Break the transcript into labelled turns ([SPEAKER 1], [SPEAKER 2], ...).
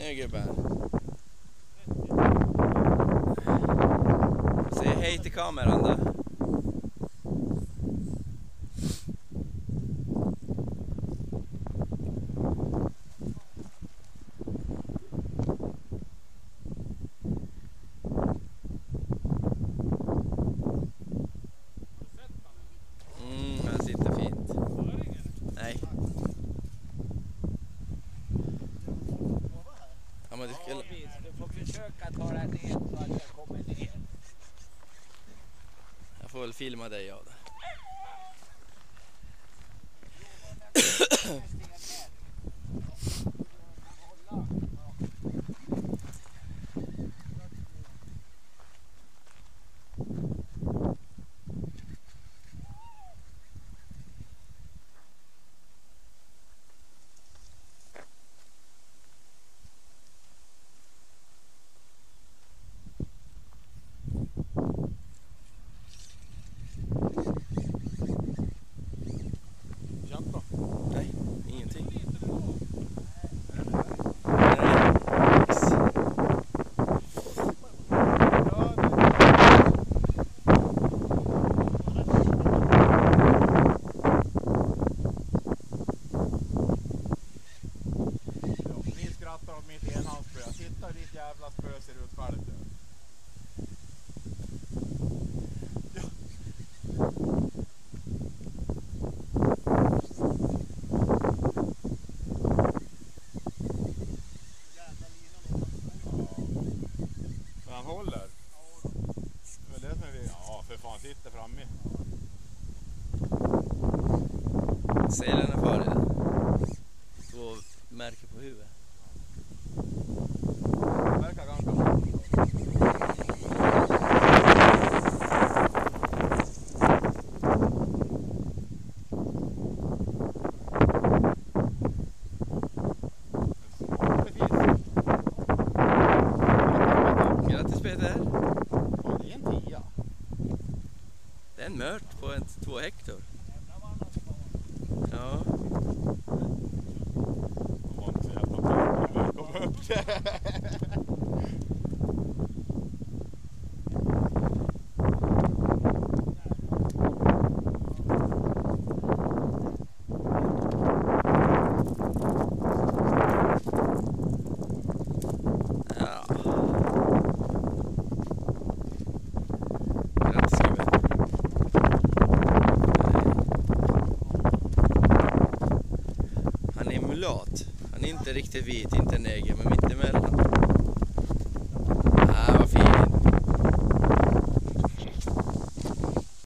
[SPEAKER 1] Nu gubben. Säg hej till kameran då. Han sitter fint. Nej. Ja, men
[SPEAKER 2] du får försöka ta dig ner så att jag kommer ner.
[SPEAKER 1] Jag får väl filma dig av det. Nej, ingenting.
[SPEAKER 3] Ni skrattar åt mitt enhandsspö. Titta hur ditt jävla spö ser ut själv. Men han håller. Men det som vi, ja för fan, sitter framme.
[SPEAKER 1] Selen är för det. 2 märken på huvudet.
[SPEAKER 3] Verkar ganska bra.
[SPEAKER 1] Grattis Peter.
[SPEAKER 3] Ja, det är en 10.
[SPEAKER 1] Det är en mört på 2 hektar. Ja.
[SPEAKER 3] De var inte så jävla bra när vi kom upp.
[SPEAKER 1] Ja. Grattis gubben. Han är mulat. Han är inte riktigt vit, inte neger, men mittemellan.